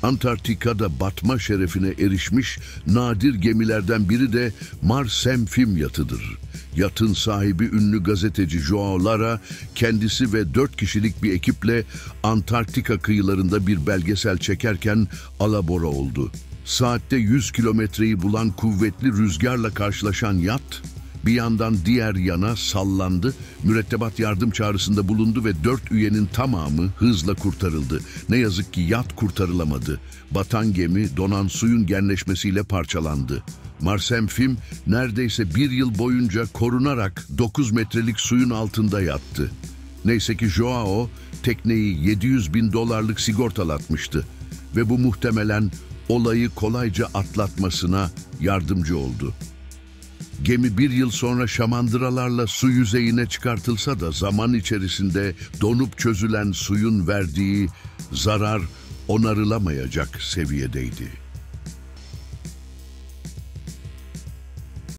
Antarktika'da batma şerefine erişmiş nadir gemilerden biri de Marsemfim yatıdır. Yatın sahibi ünlü gazeteci Joao Lara, kendisi ve 4 kişilik bir ekiple Antarktika kıyılarında bir belgesel çekerken alabora oldu. Saatte 100 kilometreyi bulan kuvvetli rüzgarla karşılaşan yat, bir yandan diğer yana sallandı, mürettebat yardım çağrısında bulundu ve 4 üyenin tamamı hızla kurtarıldı. Ne yazık ki yat kurtarılamadı. Batan gemi donan suyun genleşmesiyle parçalandı. Marsemfim neredeyse 1 yıl boyunca korunarak 9 metrelik suyun altında yattı. Neyse ki Joao tekneyi $700.000 sigortalatmıştı ve bu muhtemelen olayı kolayca atlatmasına yardımcı oldu. Gemi 1 yıl sonra şamandıralarla su yüzeyine çıkartılsa da zaman içerisinde donup çözülen suyun verdiği zarar onarılamayacak seviyedeydi.